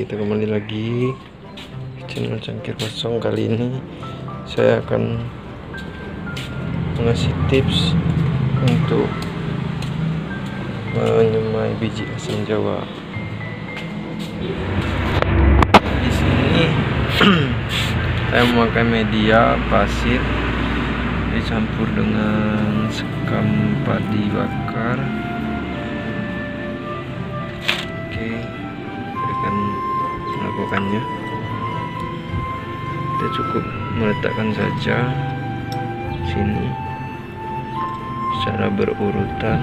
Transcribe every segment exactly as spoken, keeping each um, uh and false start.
kita kembali lagi channel Cangkir Kosong. Kali ini saya akan mengasih tips untuk menyemai biji asam jawa. Di sini saya memakai media pasir dicampur dengan sekam padi bakar. Oke, saya akan melakukannya. Kita cukup meletakkan saja sini secara berurutan.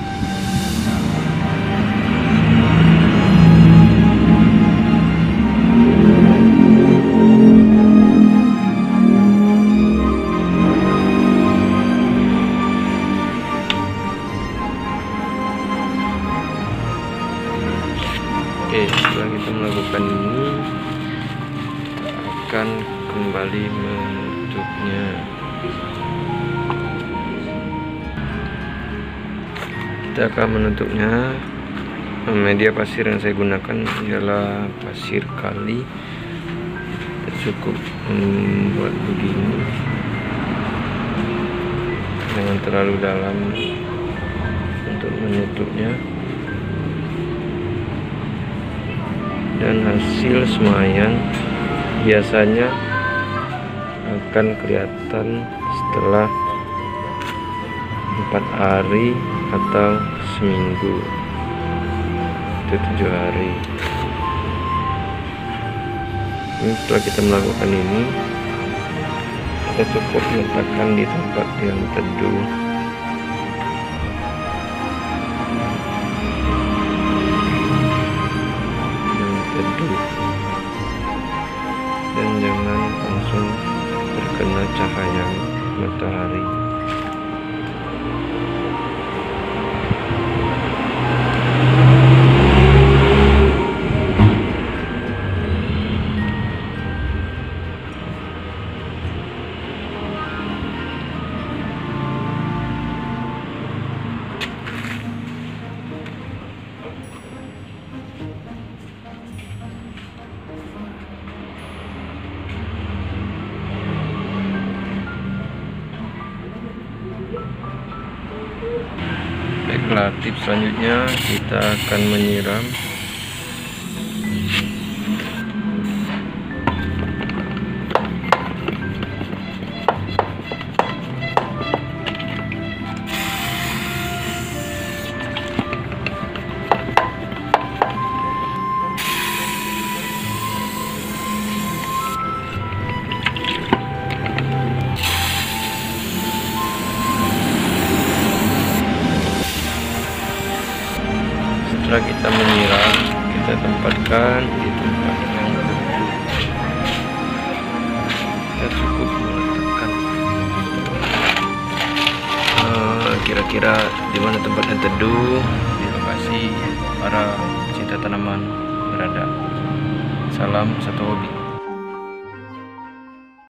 Oke, setelah kita melakukan ini, kita akan kembali menutupnya. Kita akan menutupnya. Media pasir yang saya gunakan adalah pasir kali. Kita cukup membuat begini, jangan terlalu dalam untuk menutupnya. Dan hasil semayan biasanya akan kelihatan setelah empat hari atau seminggu, itu tujuh hari. Ini setelah kita melakukan ini, kita cukup meletakkan di tempat yang teduh. Dan jangan langsung terkena cahaya matahari. Baiklah, tips selanjutnya kita akan menyiram. Setelah kita menyiram, kita tempatkan di tempat yang teduh. Kita cukup meletakkan kira-kira uh, di mana tempat yang teduh di lokasi para pecinta tanaman berada. Salam satu hobi.